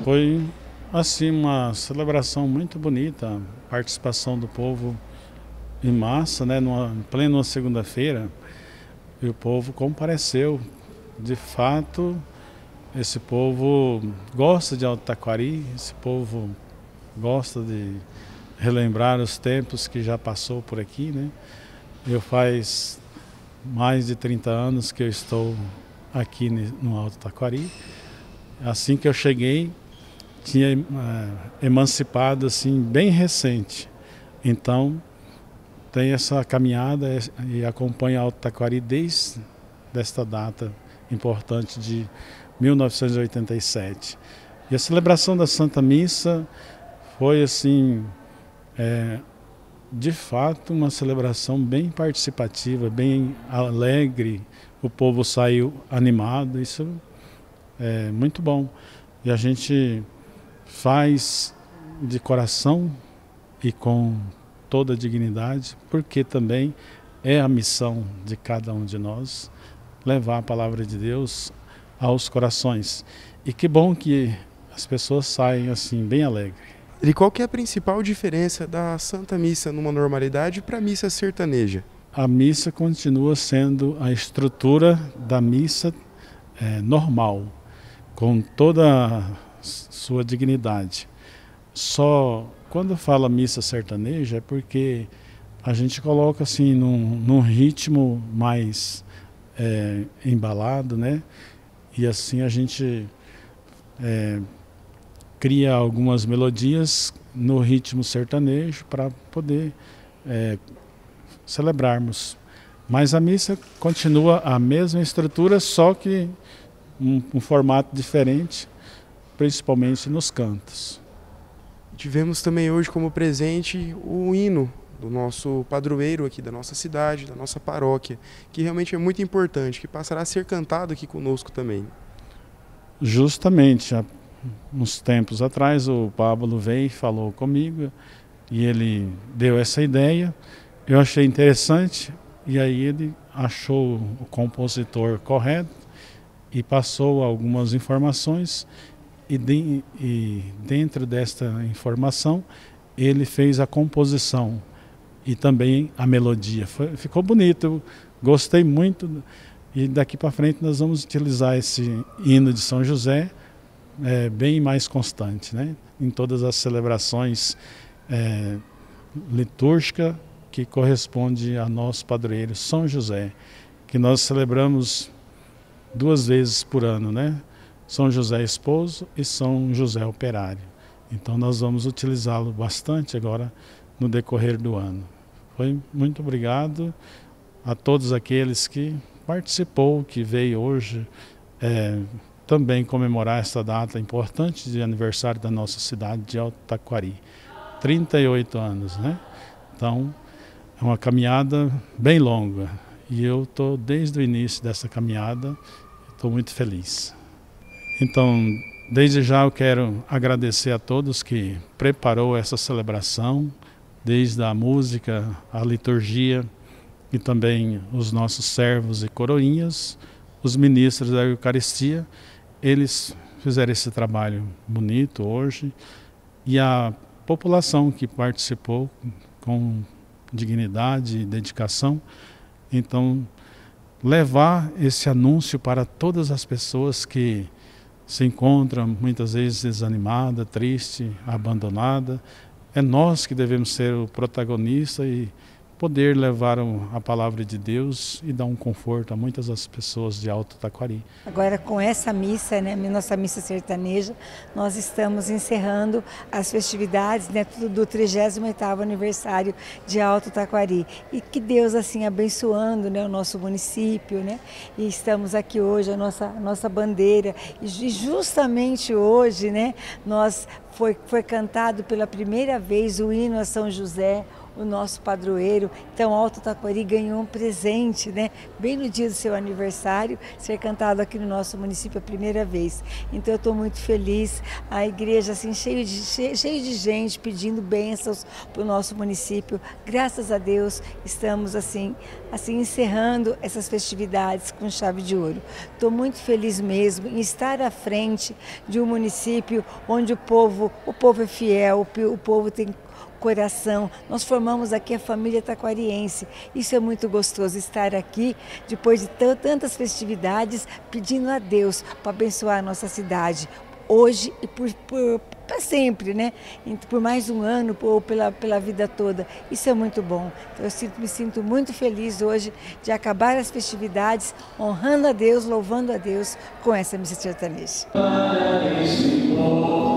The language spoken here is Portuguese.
Foi assim uma celebração muito bonita, a participação do povo em massa, né, em plena segunda-feira, e o povo compareceu. De fato, esse povo gosta de Alto Taquari, esse povo gosta de relembrar os tempos que já passou por aqui, né? Eu faz mais de 30 anos que eu estou aqui no Alto Taquari. Assim que eu cheguei, tinha emancipado assim bem recente. Então tem essa caminhada e acompanha Alto Taquari desde esta data importante de 1987. E a celebração da Santa Missa foi assim, de fato, uma celebração bem participativa, bem alegre. O povo saiu animado, isso é muito bom. E a gente faz de coração e com toda a dignidade, porque também é a missão de cada um de nós levar a palavra de Deus aos corações. E que bom que as pessoas saem assim bem alegres. E qual que é a principal diferença da Santa Missa numa normalidade para a missa sertaneja? A missa continua sendo a estrutura da missa normal, com toda a sua dignidade. Só quando fala missa sertaneja é porque a gente coloca assim num ritmo mais embalado, né? E assim a gente cria algumas melodias no ritmo sertanejo para poder celebrarmos. Mas a missa continua a mesma estrutura, só que um formato diferente, principalmente nos cantos. Tivemos também hoje como presente o hino do nosso padroeiro aqui da nossa cidade, da nossa paróquia, que realmente é muito importante, que passará a ser cantado aqui conosco também. Justamente, há uns tempos atrás o Pablo veio e falou comigo e ele deu essa ideia, eu achei interessante e aí ele achou o compositor correto e passou algumas informações e dentro desta informação ele fez a composição e também a melodia. Ficou bonito, eu gostei muito e daqui para frente nós vamos utilizar esse hino de São José bem mais constante, né? Em todas as celebrações litúrgicas que corresponde a nosso padroeiro São José, que nós celebramos 2 vezes por ano, né? São José Esposo e São José Operário. Então nós vamos utilizá-lo bastante agora no decorrer do ano. Foi muito obrigado a todos aqueles que participou, que veio hoje também comemorar esta data importante de aniversário da nossa cidade de Alto Taquari. 38 anos, né? Então é uma caminhada bem longa e eu estou desde o início dessa caminhada, estou muito feliz. Então, desde já eu quero agradecer a todos que preparou essa celebração, desde a música, a liturgia e também os nossos servos e coroinhas, os ministros da Eucaristia, eles fizeram esse trabalho bonito hoje e a população que participou com dignidade e dedicação. Então, levar esse anúncio para todas as pessoas que se encontra muitas vezes desanimada, triste, abandonada. É nós que devemos ser o protagonista e poder levar a palavra de Deus e dar um conforto a muitas das pessoas de Alto Taquari. Agora com essa missa, né, nossa missa sertaneja, nós estamos encerrando as festividades, né, do 38º aniversário de Alto Taquari. E que Deus assim abençoando, né, o nosso município, né? E estamos aqui hoje, a nossa bandeira, e justamente hoje, né, foi cantado pela primeira vez o hino a São José, o nosso padroeiro. Então, Alto Taquari ganhou um presente, né? Bem no dia do seu aniversário, ser cantado aqui no nosso município a primeira vez. Então, eu estou muito feliz. A igreja, assim, cheio de gente pedindo bênçãos para o nosso município. Graças a Deus, estamos, assim encerrando essas festividades com chave de ouro. Estou muito feliz mesmo em estar à frente de um município onde o povo é fiel, o povo tem coração. Nós formamos aqui a família taquariense. Isso é muito gostoso, estar aqui depois de tantas festividades, pedindo a Deus para abençoar a nossa cidade, hoje e para sempre, né? Por mais um ano ou pela vida toda. Isso é muito bom. Então, eu me sinto muito feliz hoje de acabar as festividades honrando a Deus, louvando a Deus com essa missa sertaneja.